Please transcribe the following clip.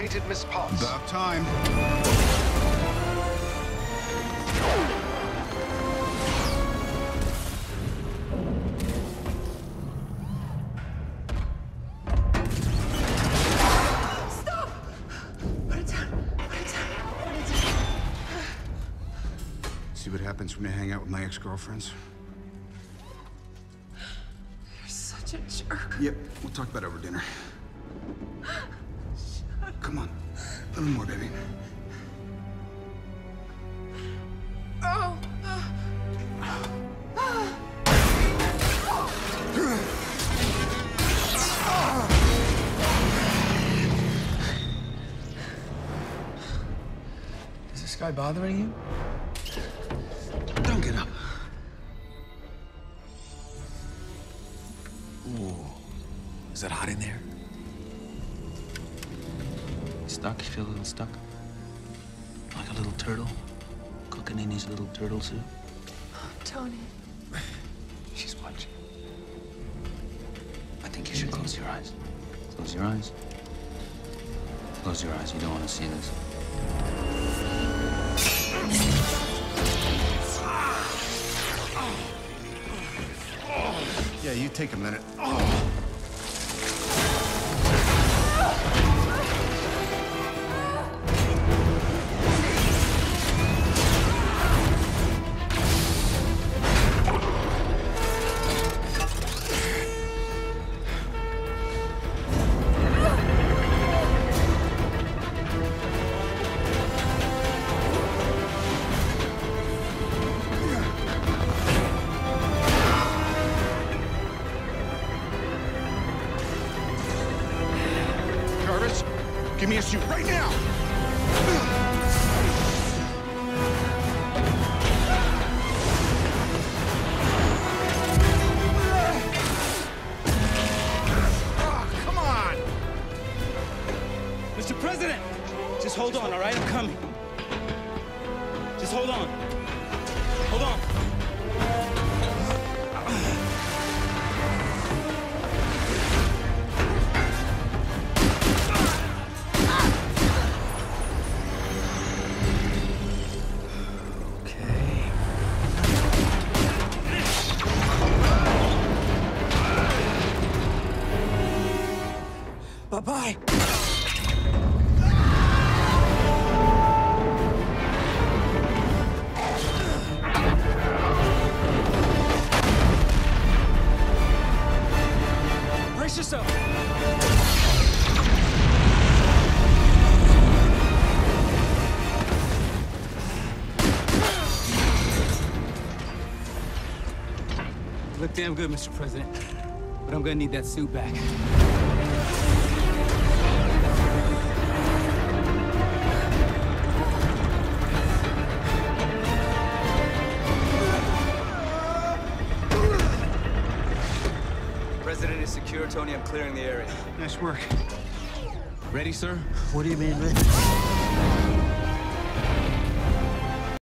located Miss Potts. About time. Stop! Put it down. Put it down. Put it down. See what happens when I hang out with my ex-girlfriends? You're such a jerk. Yep, we'll talk about it over dinner. Come on. A little more, baby. Oh. Is this guy bothering you? Don't get up. Ooh. Is it hot in there? Stuck? You feel a little stuck? Like a little turtle? Cooking in his little turtle soup? Tony. She's watching. I think you should close your eyes. Close your eyes. Close your eyes. You don't want to see this. Yeah, you take a minute. Jarvis, give me a suit right now! Come on! Mr. President! Just hold on, all right? I'm coming. Just hold on. Hold on. Okay. Bye-bye. Brace yourself. You look damn good, Mr. President. But I'm gonna need that suit back. President is secure, Tony. I'm clearing the area. Nice work. Ready, sir? What do you mean, Rick?